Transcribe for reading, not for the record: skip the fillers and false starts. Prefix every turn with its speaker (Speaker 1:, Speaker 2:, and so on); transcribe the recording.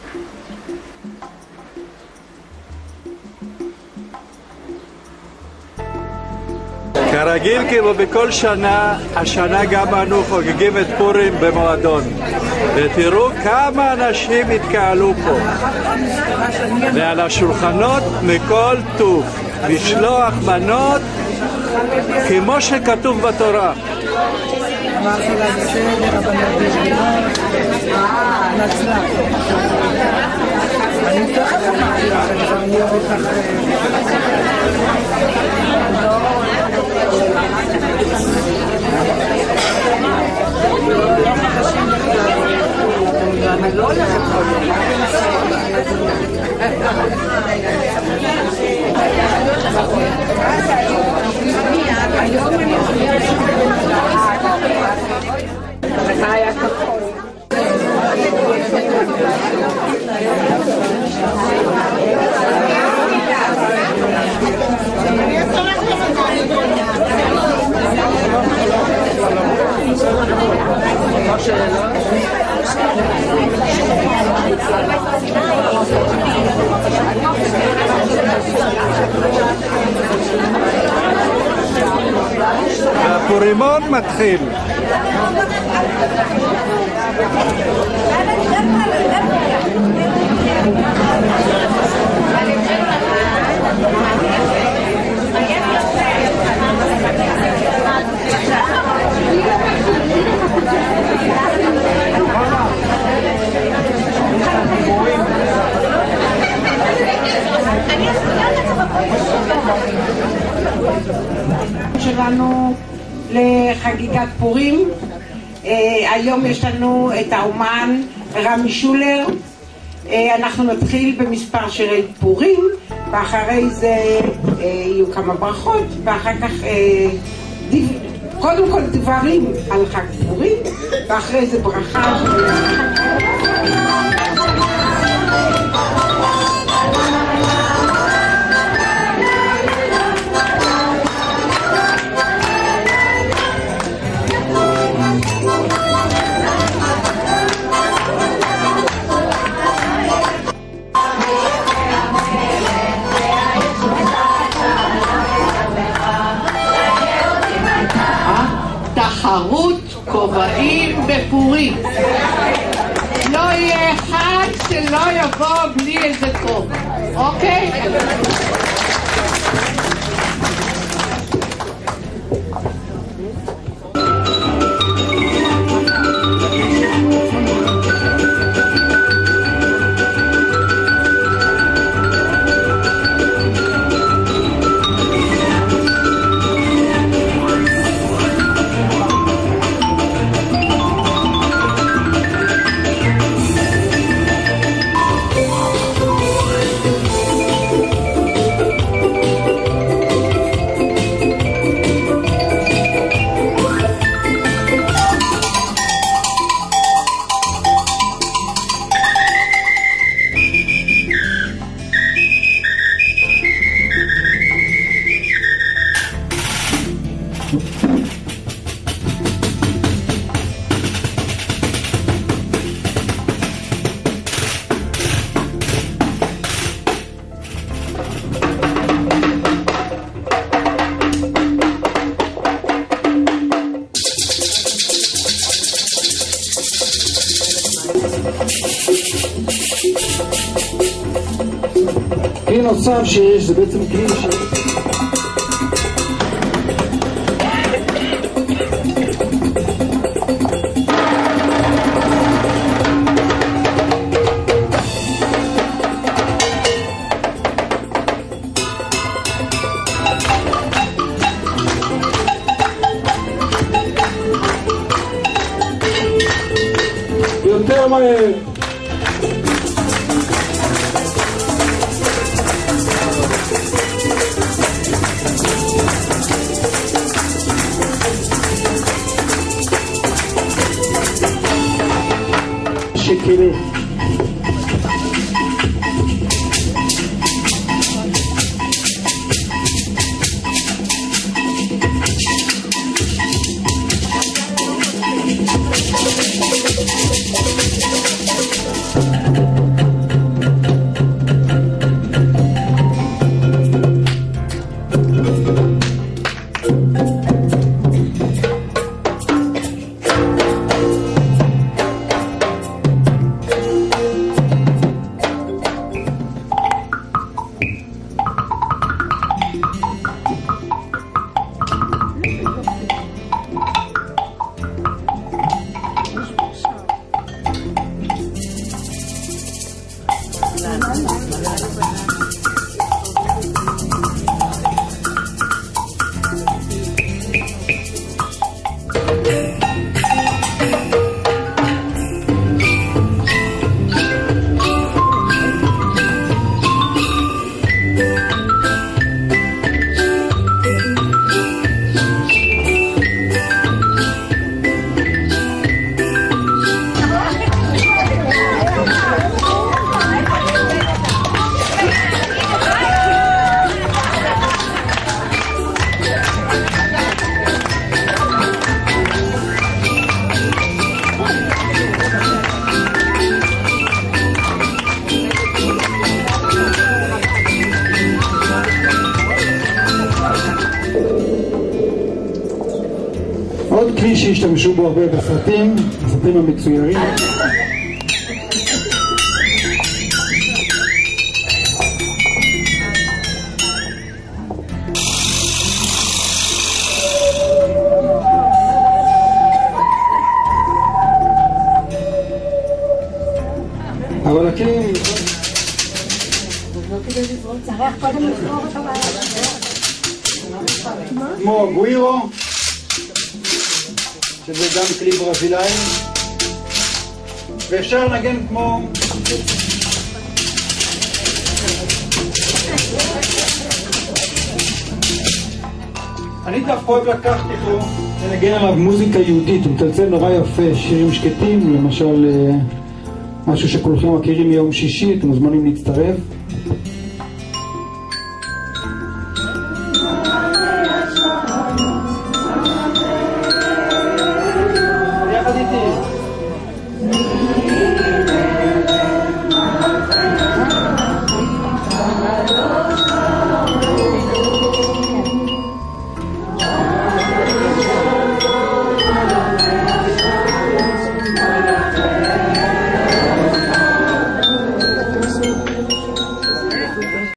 Speaker 1: כרגיל כמו בכל שנה, השנה גם אנו חוגגים את פורים במועדון. ותראו כמה אנשים התקהלו פה. ועל השולחנות מכל טוב, משלוח מנות כמו שכתוב בתורה. הפורימון מתחיל.
Speaker 2: שלנו לחגיגת פורים. היום יש לנו את האומן רמי שולר. אנחנו נתחיל במספר שירי פורים, ואחרי זה יהיו כמה ברכות, ואחר כך קודם כל דברים על חג פורים, ואחרי זה ברכה.
Speaker 3: תחרות כובעים בפורים. לא יהיה אחד שלא יבוא בלי איזה כובע, אוקיי?
Speaker 4: כלי נוסף שיש, זה בעצם כלי יותר מהר. שכירי. עוד כלי שהשתמשו בו הרבה בסרטים המצוירים. אבל הכלים כמו גווירו, שזה גם כלי ברזילאי, ואפשר לנגן כמו אני דווקא אוהב לקחת אותו לנגן עליו מוזיקה יהודית, הוא מצלצל נורא יפה, שירים שקטים, למשל משהו שכולכם מכירים מיום שישי, אתם מוזמנים להצטרף.